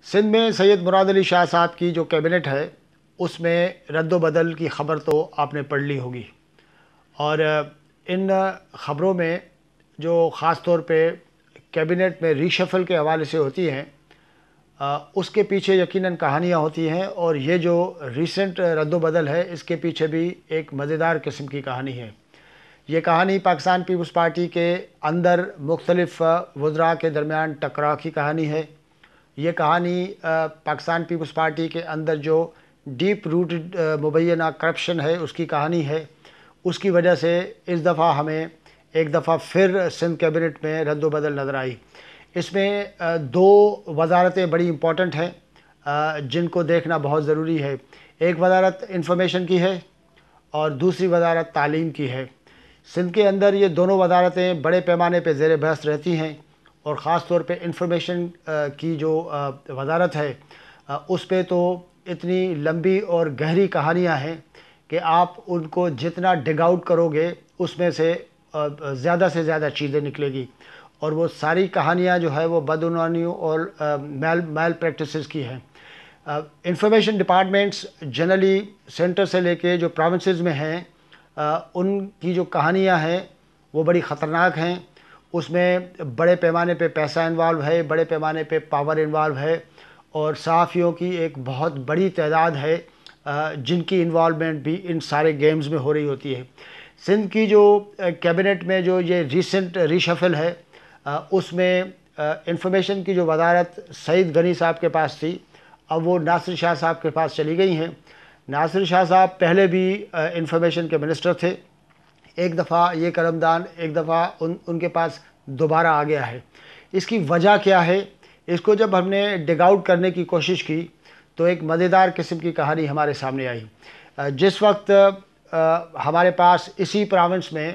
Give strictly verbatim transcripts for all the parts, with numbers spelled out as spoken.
سندھ میں سید مراد علی شاہ صاحب کی جو کیبنٹ ہے اس میں رد و بدل کی خبر تو آپ نے پڑھ لی ہوگی، اور ان خبروں میں جو خاص طور پہ کیبنٹ میں ریشفل کے حوالے سے ہوتی ہیں اس کے پیچھے یقیناً کہانیاں ہوتی ہیں، اور یہ جو ریسنٹ رد و بدل ہے اس کے پیچھے بھی ایک مزیدار قسم کی کہانی ہے۔ یہ کہانی پاکستان پیپلز پارٹی کے اندر مختلف وزراء کے درمیان ٹکراؤ کی کہانی ہے۔ یہ کہانی پاکستان پیپلز پارٹی کے اندر جو ڈیپ روٹڈ مبینہ کرپشن ہے اس کی کہانی ہے۔ اس کی وجہ سے اس دفعہ ہمیں ایک دفعہ پھر سندھ کیبنٹ میں رد و بدل نظر آئی۔ اس میں دو وزارتیں بڑی امپورٹنٹ ہیں جن کو دیکھنا بہت ضروری ہے۔ ایک وزارت انفارمیشن کی ہے اور دوسری وزارت تعلیم کی ہے۔ سندھ کے اندر یہ دونوں وزارتیں بڑے پیمانے پہ زیر بحث رہتی ہیں، اور خاص طور پہ انفارمیشن کی جو وزارت ہے اس پہ تو اتنی لمبی اور گہری کہانیاں ہیں کہ آپ ان کو جتنا ڈگ آؤٹ کرو گے اس میں سے زیادہ سے زیادہ چیزیں نکلے گی، اور وہ ساری کہانیاں جو ہے وہ بدعنوانیوں اور میل میل پریکٹسز کی ہیں۔ انفارمیشن ڈپارٹمنٹس جنرلی سینٹر سے لے کے جو پروونسز میں ہیں ان کی جو کہانیاں ہیں وہ بڑی خطرناک ہیں۔ اس میں بڑے پیمانے پہ پیسہ انوالو ہے، بڑے پیمانے پہ پاور انوالو ہے، اور صحافیوں کی ایک بہت بڑی تعداد ہے جن کی انوالومنٹ بھی ان سارے گیمز میں ہو رہی ہوتی ہے۔ سندھ کی جو کیبنٹ میں جو یہ ریسنٹ ریشفل ہے اس میں انفارمیشن کی جو وزارت سعید غنی صاحب کے پاس تھی، اب وہ ناصر شاہ صاحب کے پاس چلی گئی ہیں۔ ناصر شاہ صاحب پہلے بھی انفارمیشن کے منسٹر تھے، ایک دفعہ یہ قلمدان ایک دفعہ ان ان کے پاس دوبارہ آ گیا ہے۔ اس کی وجہ کیا ہے؟ اس کو جب ہم نے ڈگ آؤٹ کرنے کی کوشش کی تو ایک مزیدار قسم کی کہانی ہمارے سامنے آئی۔ جس وقت ہمارے پاس اسی پراونس میں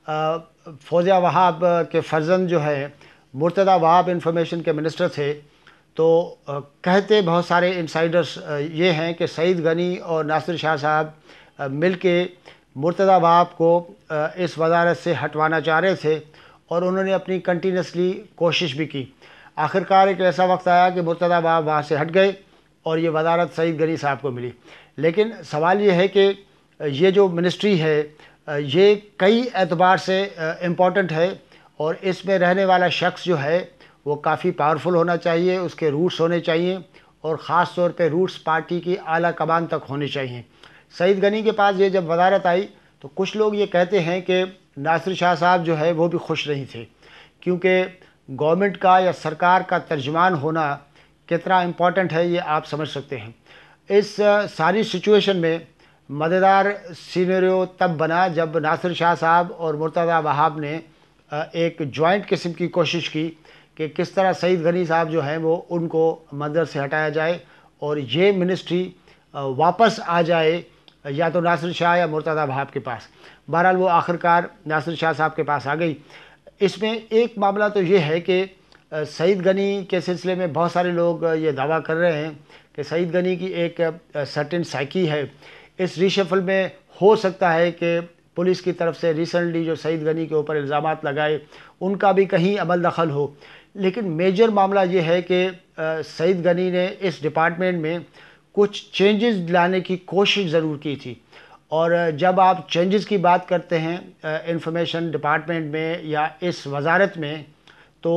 فوزیہ وہاب کے فرزند جو ہے مرتضیٰ وہاب انفارمیشن کے منسٹر تھے، تو کہتے بہت سارے انسائیڈرز یہ ہیں کہ سعید غنی اور ناصر شاہ صاحب مل کے مرتضیٰ وہاب کو اس وزارت سے ہٹوانا چاہ رہے تھے، اور انہوں نے اپنی کنٹینیوسلی کوشش بھی کی۔ آخرکار ایک ایسا وقت آیا کہ مرتضیٰ وہاب وہاں سے ہٹ گئے اور یہ وزارت سعید غنی صاحب کو ملی۔ لیکن سوال یہ ہے کہ یہ جو منسٹری ہے یہ کئی اعتبار سے امپورٹنٹ ہے، اور اس میں رہنے والا شخص جو ہے وہ کافی پاورفل ہونا چاہیے، اس کے روٹس ہونے چاہیے، اور خاص طور پہ روٹس پارٹی کی اعلیٰ کمان تک ہونے چاہیے۔ سعید غنی کے پاس یہ جب وزارت آئی تو کچھ لوگ یہ کہتے ہیں کہ ناصر شاہ صاحب جو ہے وہ بھی خوش نہیں تھے، کیونکہ گورنمنٹ کا یا سرکار کا ترجمان ہونا کتنا امپورٹنٹ ہے یہ آپ سمجھ سکتے ہیں۔ اس ساری سچویشن میں مزیدار سینیریو تب بنا جب ناصر شاہ صاحب اور مرتضیٰ وہاب نے ایک جوائنٹ قسم کی کوشش کی کہ کس طرح سعید غنی صاحب جو ہیں وہ ان کو منظر سے ہٹایا جائے اور یہ منسٹری واپس آ جائے یا تو ناصر شاہ یا مرتضیٰ وہاب کے پاس۔ بہرحال وہ آخرکار ناصر شاہ صاحب کے پاس آ گئی۔ اس میں ایک معاملہ تو یہ ہے کہ سعید غنی کے سلسلے میں بہت سارے لوگ یہ دعویٰ کر رہے ہیں کہ سعید غنی کی ایک سرٹن سائیکی ہے۔ اس ریشفل میں ہو سکتا ہے کہ پولیس کی طرف سے ریسنٹلی جو سعید غنی کے اوپر الزامات لگائے ان کا بھی کہیں عمل دخل ہو، لیکن میجر معاملہ یہ ہے کہ سعید غنی نے اس ڈپارٹمنٹ میں کچھ چینجز لانے کی کوشش ضرور کی تھی، اور جب آپ چینجز کی بات کرتے ہیں انفارمیشن ڈپارٹمنٹ میں یا اس وزارت میں تو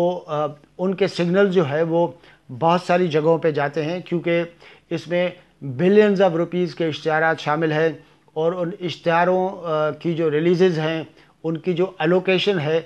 ان کے سگنل جو ہے وہ بہت ساری جگہوں پہ جاتے ہیں، کیونکہ اس میں بلینز آف روپیز کے اشتہارات شامل ہیں، اور ان اشتہاروں کی جو ریلیزز ہیں ان کی جو الوکیشن ہے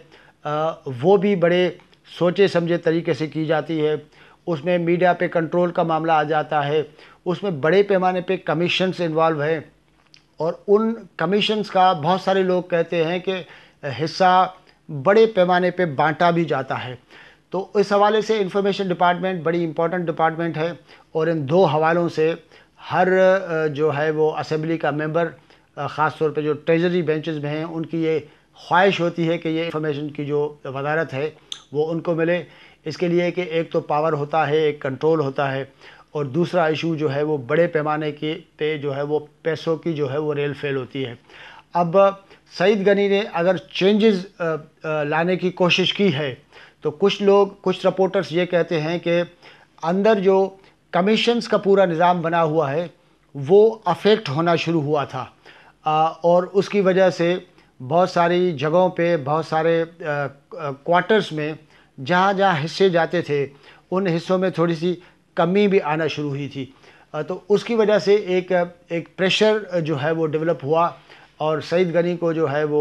وہ بھی بڑے سوچے سمجھے طریقے سے کی جاتی ہے۔ اس میں میڈیا پہ کنٹرول کا معاملہ آ جاتا ہے، اس میں بڑے پیمانے پہ کمیشنز انوالو ہیں، اور ان کمیشنز کا بہت سارے لوگ کہتے ہیں کہ حصہ بڑے پیمانے پہ بانٹا بھی جاتا ہے۔ تو اس حوالے سے انفارمیشن ڈپارٹمنٹ بڑی امپورٹنٹ ڈپارٹمنٹ ہے، اور ان دو حوالوں سے ہر جو ہے وہ اسمبلی کا ممبر، خاص طور پہ جو ٹریجری بینچز میں ہیں، ان کی یہ خواہش ہوتی ہے کہ یہ انفارمیشن کی جو وزارت ہے وہ ان کو ملے۔ اس کے لیے کہ ایک تو پاور ہوتا ہے، ایک کنٹرول ہوتا ہے، اور دوسرا ایشو جو ہے وہ بڑے پیمانے کے پہ جو ہے وہ پیسوں کی جو ہے وہ ریل فیل ہوتی ہے۔ اب سعید غنی نے اگر چینجز لانے کی کوشش کی ہے تو کچھ لوگ کچھ رپورٹرز یہ کہتے ہیں کہ اندر جو کمیشنز کا پورا نظام بنا ہوا ہے وہ افیکٹ ہونا شروع ہوا تھا، اور اس کی وجہ سے بہت ساری جگہوں پہ بہت سارے کوارٹرز میں جہاں جہاں حصے جاتے تھے ان حصوں میں تھوڑی سی کمی بھی آنا شروع ہوئی تھی، تو اس کی وجہ سے ایک ایک پریشر جو ہے وہ ڈیولپ ہوا، اور سعید غنی کو جو ہے وہ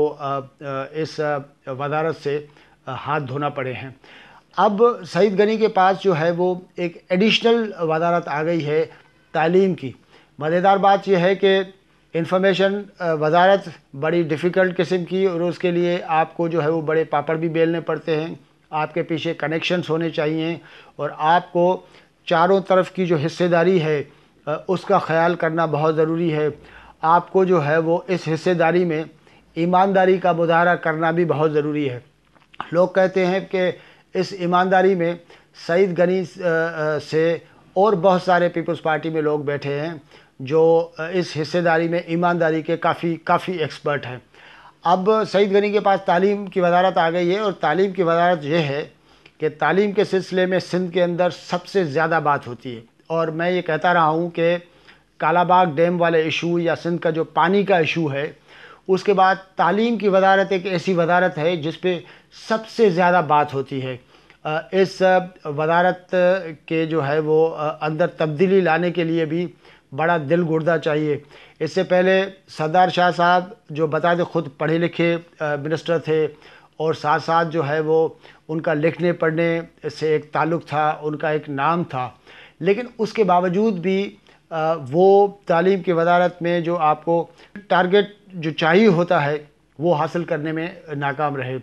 اس وزارت سے ہاتھ دھونا پڑے ہیں۔ اب سعید غنی کے پاس جو ہے وہ ایک ایڈیشنل وزارت آ گئی ہے تعلیم کی۔ مزیدار بات یہ ہے کہ انفارمیشن وزارت بڑی ڈیفیکلٹ قسم کی، اور اس کے لیے آپ کو جو ہے وہ بڑے پاپڑ بھی بیلنے پڑتے ہیں، آپ کے پیچھے کنیکشنز ہونے چاہیے، اور آپ کو چاروں طرف کی جو حصے داری ہے اس کا خیال کرنا بہت ضروری ہے۔ آپ کو جو ہے وہ اس حصے داری میں ایمانداری کا مظاہرہ کرنا بھی بہت ضروری ہے۔ لوگ کہتے ہیں کہ اس ایمانداری میں سعید غنی سے اور بہت سارے پیپلز پارٹی میں لوگ بیٹھے ہیں جو اس حصے داری میں ایمانداری کے کافی کافی ایکسپرٹ ہیں۔ اب سعید غنی کے پاس تعلیم کی وزارت آ گئی ہے، اور تعلیم کی وزارت یہ ہے کہ تعلیم کے سلسلے میں سندھ کے اندر سب سے زیادہ بات ہوتی ہے، اور میں یہ کہتا رہا ہوں کہ کالا باغ ڈیم والے ایشو یا سندھ کا جو پانی کا ایشو ہے، اس کے بعد تعلیم کی وزارت ایک ایسی وزارت ہے جس پہ سب سے زیادہ بات ہوتی ہے۔ اس وزارت کے جو ہے وہ اندر تبدیلی لانے کے لیے بھی بڑا دل گردہ چاہیے۔ اس سے پہلے سردار شاہ صاحب جو بتاتے خود پڑھے لکھے منسٹر تھے، اور ساتھ ساتھ جو ہے وہ ان کا لکھنے پڑھنے سے ایک تعلق تھا، ان کا ایک نام تھا، لیکن اس کے باوجود بھی وہ تعلیم کی وزارت میں جو آپ کو ٹارگٹ جو چاہیے ہوتا ہے وہ حاصل کرنے میں ناکام رہے۔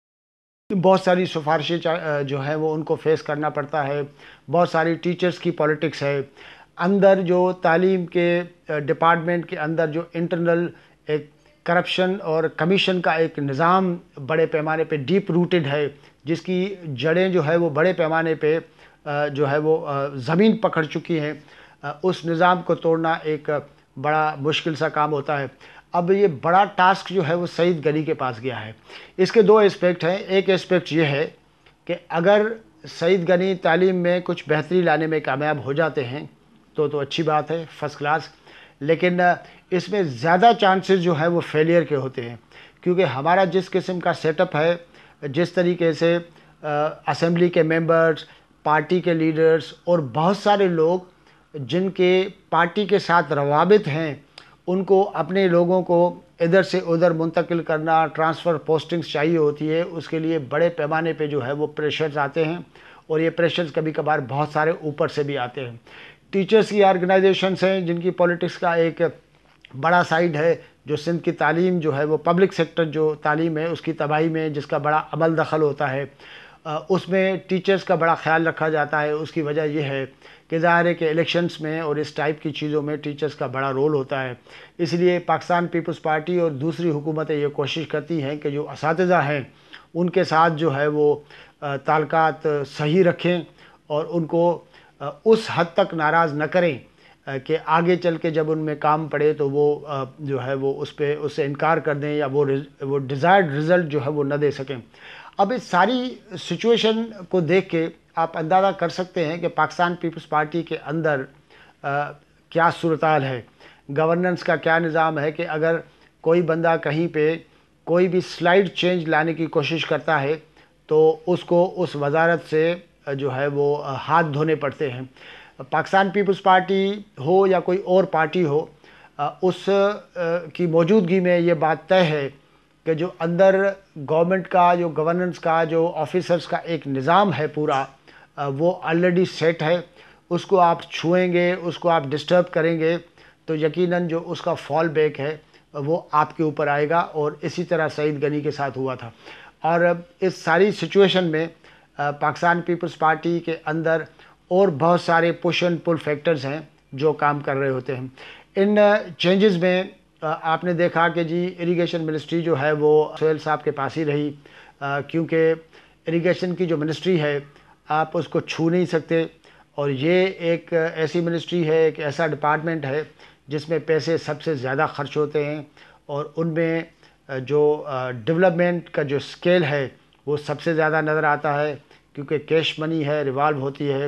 بہت ساری سفارشیں جو ہیں وہ ان کو فیس کرنا پڑتا ہے، بہت ساری ٹیچرز کی پولیٹکس ہے، اندر جو تعلیم کے ڈپارٹمنٹ کے اندر جو انٹرنل ایک کرپشن اور کمیشن کا ایک نظام بڑے پیمانے پہ ڈیپ روٹڈ ہے، جس کی جڑیں جو ہے وہ بڑے پیمانے پہ جو ہے وہ زمین پکڑ چکی ہیں، اس نظام کو توڑنا ایک بڑا مشکل سا کام ہوتا ہے۔ اب یہ بڑا ٹاسک جو ہے وہ سعید غنی کے پاس گیا ہے۔ اس کے دو اسپیکٹ ہیں۔ ایک اسپیکٹ یہ ہے کہ اگر سعید غنی تعلیم میں کچھ بہتری لانے میں کامیاب ہو جاتے ہیں تو تو اچھی بات ہے، فرسٹ کلاس، لیکن اس میں زیادہ چانسز جو ہے وہ فیلئر کے ہوتے ہیں، کیونکہ ہمارا جس قسم کا سیٹ اپ ہے، جس طریقے سے اسمبلی کے ممبرز، پارٹی کے لیڈرز اور بہت سارے لوگ جن کے پارٹی کے ساتھ روابط ہیں، ان کو اپنے لوگوں کو ادھر سے ادھر منتقل کرنا، ٹرانسفر پوسٹنگز چاہیے ہوتی ہے، اس کے لیے بڑے پیمانے پہ جو ہے وہ پریشرز آتے ہیں، اور یہ پریشرز کبھی کبھار بہت سارے اوپر سے بھی آتے ہیں۔ ٹیچرز کی آرگنائزیشنز ہیں جن کی پولیٹکس کا ایک بڑا سائیڈ ہے، جو سندھ کی تعلیم جو ہے وہ پبلک سیکٹر جو تعلیم ہے اس کی تباہی میں جس کا بڑا عمل دخل ہوتا ہے، اس میں ٹیچرز کا بڑا خیال رکھا جاتا ہے۔ اس کی وجہ یہ ہے کہ ظاہر ہے کہ الیکشنز میں اور اس ٹائپ کی چیزوں میں ٹیچرز کا بڑا رول ہوتا ہے، اس لیے پاکستان پیپلز پارٹی اور دوسری حکومتیں یہ کوشش کرتی ہیں کہ جو اساتذہ ہیں ان کے ساتھ جو ہے وہ تعلقات صحیح رکھیں، اور ان کو اس حد تک ناراض نہ کریں کہ آگے چل کے جب ان میں کام پڑے تو وہ جو ہے وہ اس پہ اس سے انکار کر دیں، یا وہ وہ ڈیزائرڈ رزلٹ جو ہے وہ نہ دے سکیں۔ اب اس ساری سچویشن کو دیکھ کے آپ اندازہ کر سکتے ہیں کہ پاکستان پیپلز پارٹی کے اندر کیا صورتحال ہے، گورننس کا کیا نظام ہے، کہ اگر کوئی بندہ کہیں پہ کوئی بھی سلائیڈ چینج لانے کی کوشش کرتا ہے تو اس کو اس وزارت سے جو ہے وہ ہاتھ دھونے پڑتے ہیں۔ پاکستان پیپلز پارٹی ہو یا کوئی اور پارٹی ہو، اس کی موجودگی میں یہ بات طے ہے کہ جو اندر گورنمنٹ کا جو گورننس کا جو آفیسرز کا ایک نظام ہے پورا، وہ آلریڈی سیٹ ہے۔ اس کو آپ چھوئیں گے، اس کو آپ ڈسٹرب کریں گے تو یقیناً جو اس کا فال بیک ہے وہ آپ کے اوپر آئے گا، اور اسی طرح سعید غنی کے ساتھ ہوا تھا۔ اور اس ساری سچویشن میں پاکستان پیپلز پارٹی کے اندر اور بہت سارے پش اینڈ پل فیکٹرز ہیں جو کام کر رہے ہوتے ہیں۔ ان چینجز میں آپ نے دیکھا کہ جی اریگیشن منسٹری جو ہے وہ سہیل صاحب کے پاس ہی رہی، کیونکہ اریگیشن کی جو منسٹری ہے آپ اس کو چھو نہیں سکتے، اور یہ ایک ایسی منسٹری ہے، ایک ایسا ڈپارٹمنٹ ہے جس میں پیسے سب سے زیادہ خرچ ہوتے ہیں، اور ان میں جو ڈیولپمنٹ کا جو اسکیل ہے وہ سب سے زیادہ نظر آتا ہے، کیونکہ کیش منی ہے، ریوالو ہوتی ہے،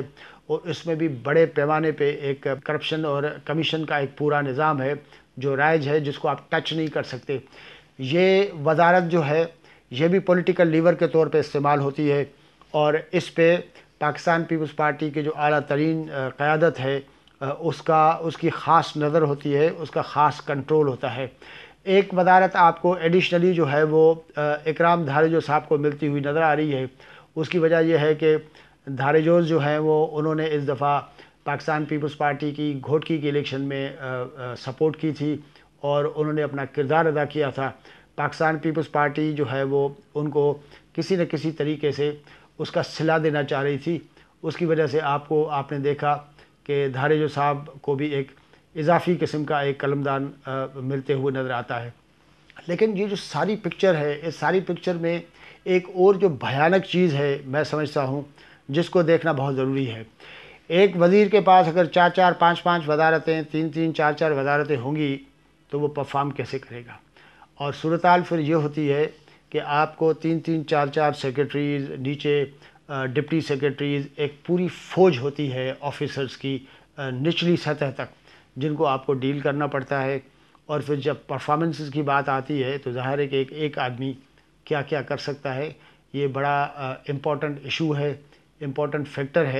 اور اس میں بھی بڑے پیمانے پہ ایک کرپشن اور کمیشن کا ایک پورا نظام ہے جو رائج ہے، جس کو آپ ٹچ نہیں کر سکتے۔ یہ وزارت جو ہے یہ بھی پولیٹیکل لیور کے طور پہ استعمال ہوتی ہے، اور اس پہ پاکستان پیپلز پارٹی کے جو اعلیٰ ترین قیادت ہے اس کا اس کی خاص نظر ہوتی ہے، اس کا خاص کنٹرول ہوتا ہے۔ ایک وزارت آپ کو ایڈیشنلی جو ہے وہ اکرام دھاریجو صاحب کو ملتی ہوئی نظر آ رہی ہے۔ اس کی وجہ یہ ہے کہ دھاریجوز جو ہیں وہ انہوں نے اس دفعہ پاکستان پیپلز پارٹی کی گھوٹکی کی الیکشن میں سپورٹ کی تھی اور انہوں نے اپنا کردار ادا کیا تھا۔ پاکستان پیپلز پارٹی جو ہے وہ ان کو کسی نہ کسی طریقے سے اس کا صلہ دینا چاہ رہی تھی۔ اس کی وجہ سے آپ کو آپ نے دیکھا کہ دھاریجو صاحب کو بھی ایک اضافی قسم کا ایک قلمدان ملتے ہوئے نظر آتا ہے۔ لیکن یہ جو ساری پکچر ہے، اس ساری پکچر میں ایک اور جو بھیانک چیز ہے میں سمجھتا ہوں جس کو دیکھنا بہت ضروری ہے۔ ایک وزیر کے پاس اگر چار چار پانچ پانچ وزارتیں، تین تین چار چار وزارتیں ہوں گی تو وہ پرفارم کیسے کرے گا؟ اور صورتحال پھر یہ ہوتی ہے کہ آپ کو تین تین چار چار سیکرٹریز، نیچے ڈپٹی سیکرٹریز، ایک پوری فوج ہوتی ہے آفیسرز کی نچلی سطح تک، جن کو آپ کو ڈیل کرنا پڑتا ہے۔ اور پھر جب پرفارمنسز کی بات آتی ہے تو ظاہر ہے کہ ایک ایک آدمی کیا کیا کر سکتا ہے، یہ بڑا امپورٹنٹ ایشو ہے، امپورٹنٹ فیکٹر ہے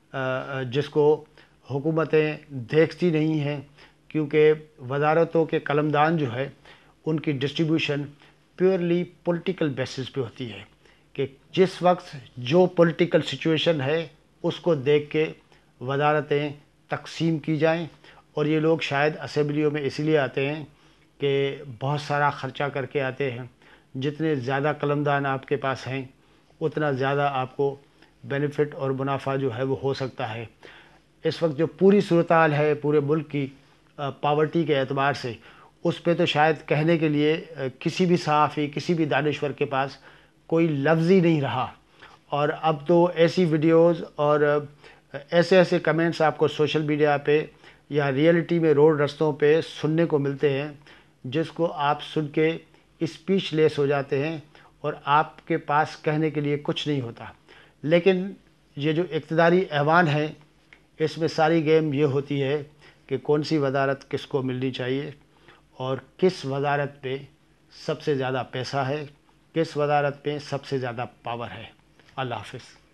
جس کو حکومتیں دیکھتی نہیں ہیں، کیونکہ وزارتوں کے قلمدان جو ہے ان کی ڈسٹریبیوشن پیورلی پولیٹیکل بیسس پہ ہوتی ہے کہ جس وقت جو پولیٹیکل سچویشن ہے اس کو دیکھ کے وزارتیں تقسیم کی جائیں۔ اور یہ لوگ شاید اسمبلیوں میں اس لیے آتے ہیں کہ بہت سارا خرچہ کر کے آتے ہیں۔ جتنے زیادہ قلمدان آپ کے پاس ہیں اتنا زیادہ آپ کو بینیفٹ اور منافع جو ہے وہ ہو سکتا ہے۔ اس وقت جو پوری صورتحال ہے پورے ملک کی پاورٹی کے اعتبار سے، اس پہ تو شاید کہنے کے لیے کسی بھی صحافی، کسی بھی دانشور کے پاس کوئی لفظ ہی نہیں رہا۔ اور اب تو ایسی ویڈیوز اور ایسے ایسے کمنٹس آپ کو سوشل میڈیا پہ یا ریئلٹی میں روڈ رستوں پہ سننے کو ملتے ہیں جس کو آپ سن کے اسپیچ لیس ہو جاتے ہیں اور آپ کے پاس کہنے کے لیے کچھ نہیں ہوتا۔ لیکن یہ جو اقتداری ایوان ہے اس میں ساری گیم یہ ہوتی ہے کہ کون سی وزارت کس کو ملنی چاہیے اور کس وزارت پہ سب سے زیادہ پیسہ ہے، کس وزارت پہ سب سے زیادہ پاور ہے۔ اللہ حافظ۔